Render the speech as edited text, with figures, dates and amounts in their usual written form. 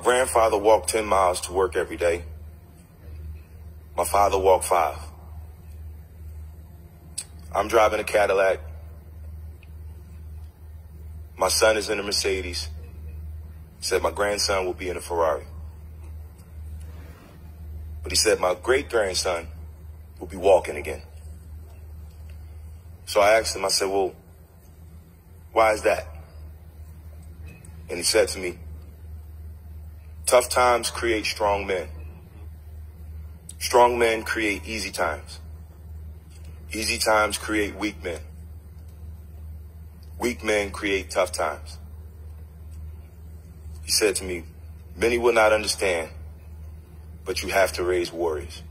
grandfather walked 10 miles to work every day. My father walked 5. I'm driving a Cadillac. My son is in a Mercedes. He said my grandson will be in a Ferrari. But he said my great-grandson will be walking again. So I asked him, I said, well, why is that? And he said to me, tough times create strong men. Strong men create easy times. Easy times create weak men. Weak men create tough times. He said to me, many will not understand, but you have to raise warriors.